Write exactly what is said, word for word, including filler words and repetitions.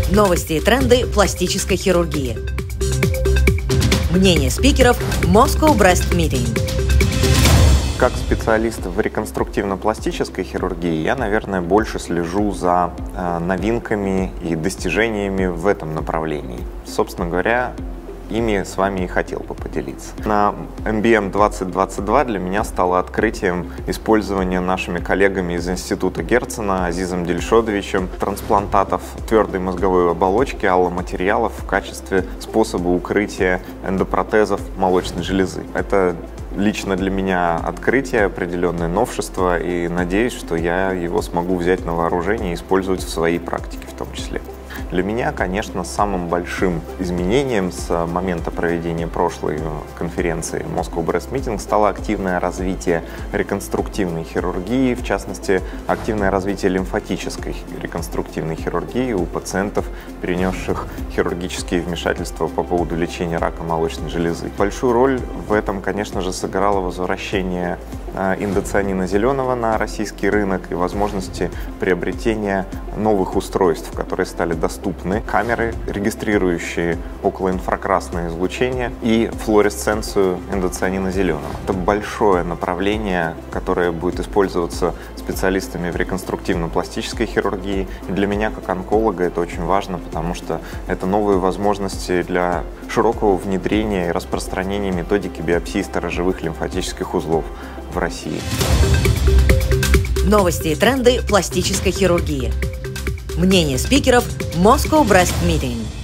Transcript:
Новости и тренды пластической хирургии. Мнение спикеров Moscow Breast Meeting. Как специалист в реконструктивно-пластической хирургии, я, наверное, больше слежу за э, новинками и достижениями в этом направлении. Собственно говоря, ими с вами и хотел бы поделиться. На эм би эм двадцать двадцать два для меня стало открытием использования нашими коллегами из Института Герцена Азизом Дильшодовичем трансплантатов твердой мозговой оболочки, алломатериалов в качестве способа укрытия эндопротезов молочной железы. Это лично для меня открытие, определенное новшество, и надеюсь, что я его смогу взять на вооружение и использовать в своей практике в том числе. Для меня, конечно, самым большим изменением с момента проведения прошлой конференции Moscow Breast Meeting стало активное развитие реконструктивной хирургии, в частности, активное развитие лимфатической реконструктивной хирургии у пациентов, перенесших хирургические вмешательства по поводу лечения рака молочной железы. Большую роль в этом, конечно же, сыграло возвращение индоцианина зеленого на российский рынок и возможности приобретения новых устройств, которые стали доступны. Камеры, регистрирующие околоинфракрасное излучение и флуоресценцию индоцианина зеленого. Это большое направление, которое будет использоваться специалистами в реконструктивно-пластической хирургии. И для меня, как онколога, это очень важно, потому что это новые возможности для широкого внедрения и распространения методики биопсии сторожевых лимфатических узлов в России. Новости и тренды пластической хирургии. Мнение спикеров Moscow Breast Meeting.